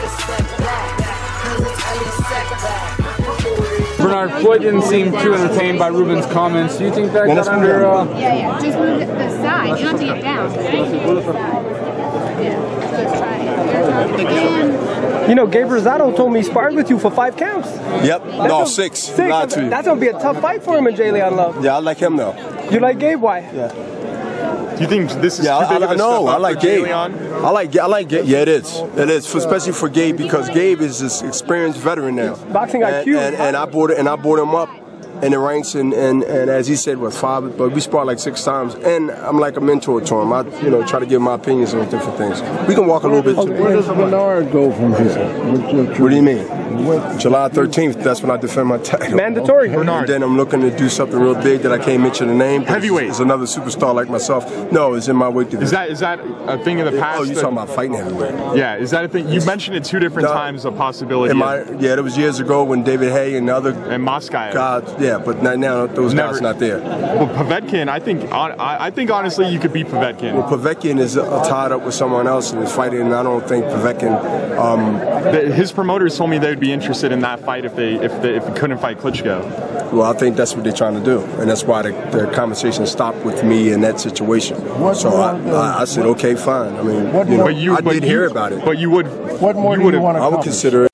Bernard, Floyd didn't seem too entertained by Ruben's comments. Do you think that got under... Yeah. Just move the side. You don't have to get down. Yeah, just try it. You know, Gabe Rosado told me he sparred with you for 5 counts. Yep. No, 6. That's going to be a tough fight for him and jleon Love. Yeah, I like him though. You like Gabe? Why? Yeah. Do you think this is too big of a no, step I like up Gabe. for jleon? I like Gabe. Yeah, it is. It is, especially for Gabe because Gabe is this experienced veteran now. Boxing IQ. And I brought him up in the ranks, and as he said, was 5, but we sparred like 6 times, and I'm like a mentor to him. I try to give my opinions on different things. We can walk a little bit. Where does Bernard go from here? What do you mean? July 13th, that's when I defend my title. Mandatory. Bernard. And then I'm looking to do something real big that I can't mention the name. Heavyweight. It's another superstar like myself. No, it's in my weight division. Is that a thing in the past? Oh, you're talking about fighting heavyweight. Yeah, is that a thing? You mentioned it 2 different times, a possibility. Yeah, that was years ago when David Hay and the other... And Moscow. God, yeah, but now those guys not there. Well, Povetkin, I think honestly you could beat Povetkin. Well, Povetkin is tied up with someone else and is fighting, and I don't think Povetkin... his promoters told me they would be interested in that fight if they couldn't fight Klitschko. Well, I think that's what they're trying to do, and that's why the conversation stopped with me in that situation. So I said, okay, fine. I mean, I did hear about it. But you would... What more do you want to I would consider it.